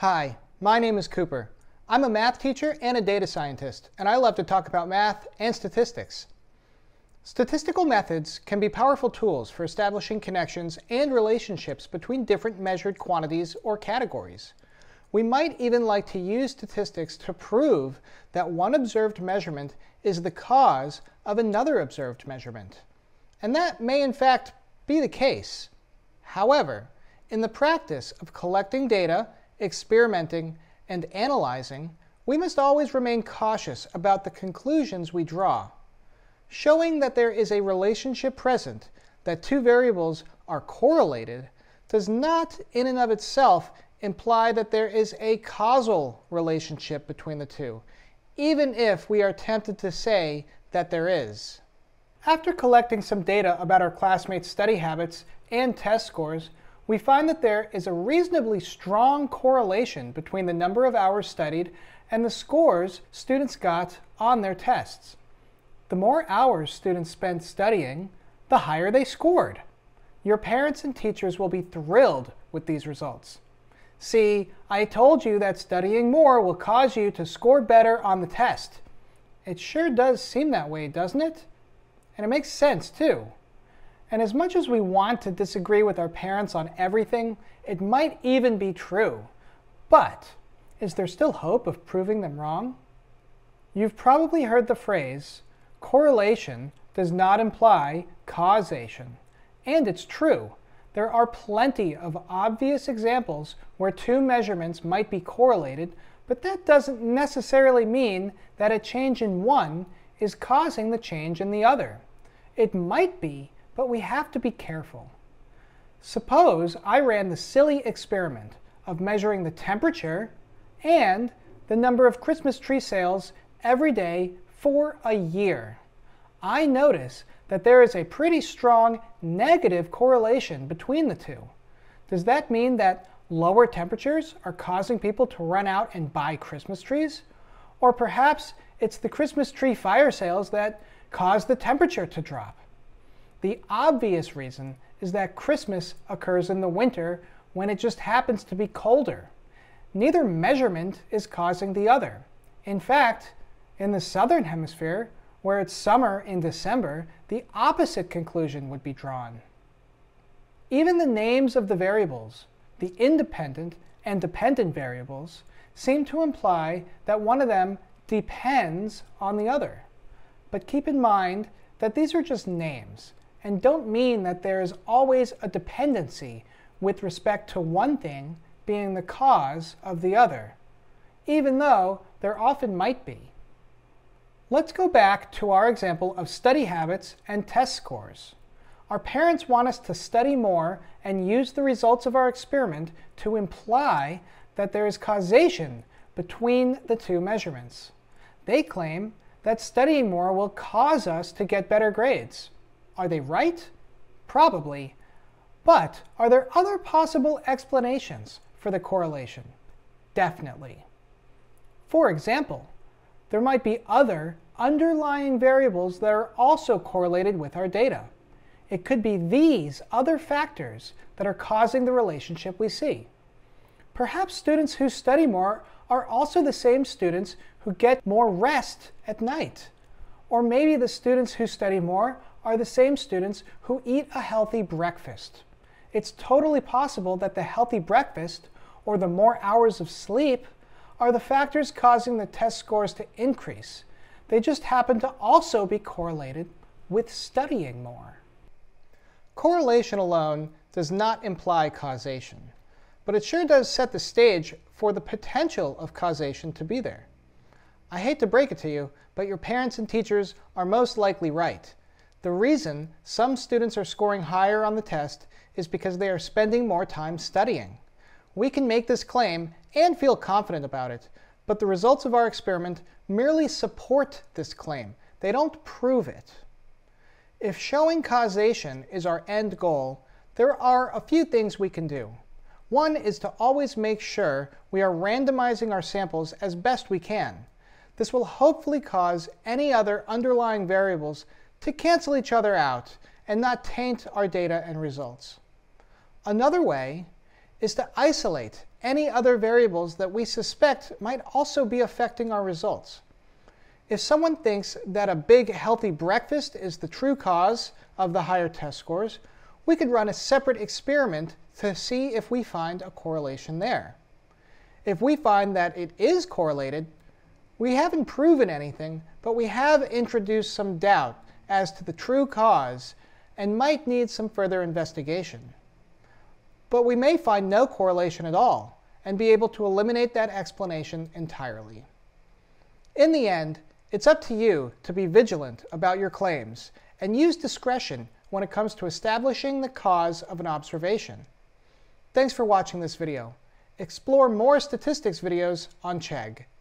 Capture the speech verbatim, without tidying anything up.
Hi, my name is Cooper. I'm a math teacher and a data scientist, and I love to talk about math and statistics. Statistical methods can be powerful tools for establishing connections and relationships between different measured quantities or categories. We might even like to use statistics to prove that one observed measurement is the cause of another observed measurement. And that may in fact be the case. However, in the practice of collecting data, experimenting, and analyzing, we must always remain cautious about the conclusions we draw. Showing that there is a relationship present, that two variables are correlated, does not in and of itself imply that there is a causal relationship between the two, even if we are tempted to say that there is. After collecting some data about our classmates' study habits and test scores, we find that there is a reasonably strong correlation between the number of hours studied and the scores students got on their tests. The more hours students spent studying, the higher they scored. Your parents and teachers will be thrilled with these results. See, I told you that studying more will cause you to score better on the test. It sure does seem that way, doesn't it? And it makes sense, too. And as much as we want to disagree with our parents on everything, it might even be true. But is there still hope of proving them wrong? You've probably heard the phrase, correlation does not imply causation. And it's true. There are plenty of obvious examples where two measurements might be correlated, but that doesn't necessarily mean that a change in one is causing the change in the other. It might be, but we have to be careful. Suppose I ran the silly experiment of measuring the temperature and the number of Christmas tree sales every day for a year. I notice that there is a pretty strong negative correlation between the two. Does that mean that lower temperatures are causing people to run out and buy Christmas trees? Or perhaps it's the Christmas tree fire sales that cause the temperature to drop? The obvious reason is that Christmas occurs in the winter when it just happens to be colder. Neither measurement is causing the other. In fact, in the southern hemisphere, where it's summer in December, the opposite conclusion would be drawn. Even the names of the variables, the independent and dependent variables, seem to imply that one of them depends on the other. But keep in mind that these are just names, and don't mean that there is always a dependency with respect to one thing being the cause of the other, even though there often might be. Let's go back to our example of study habits and test scores. Our parents want us to study more and use the results of our experiment to imply that there is causation between the two measurements. They claim that studying more will cause us to get better grades. Are they right? Probably. But are there other possible explanations for the correlation? Definitely. For example, there might be other underlying variables that are also correlated with our data. It could be these other factors that are causing the relationship we see. Perhaps students who study more are also the same students who get more rest at night. Or maybe the students who study more are the same students who eat a healthy breakfast. It's totally possible that the healthy breakfast or the more hours of sleep are the factors causing the test scores to increase. They just happen to also be correlated with studying more. Correlation alone does not imply causation, but it sure does set the stage for the potential of causation to be there. I hate to break it to you, but your parents and teachers are most likely right. The reason some students are scoring higher on the test is because they are spending more time studying. We can make this claim and feel confident about it, but the results of our experiment merely support this claim. They don't prove it. If showing causation is our end goal, there are a few things we can do. One is to always make sure we are randomizing our samples as best we can. This will hopefully cause any other underlying variables to cancel each other out and not taint our data and results. Another way is to isolate any other variables that we suspect might also be affecting our results. If someone thinks that a big healthy breakfast is the true cause of the higher test scores, we could run a separate experiment to see if we find a correlation there. If we find that it is correlated, we haven't proven anything, but we have introduced some doubt as to the true cause and might need some further investigation. But we may find no correlation at all and be able to eliminate that explanation entirely. In the end, it's up to you to be vigilant about your claims and use discretion when it comes to establishing the cause of an observation. Thanks for watching this video. Explore more statistics videos on Chegg.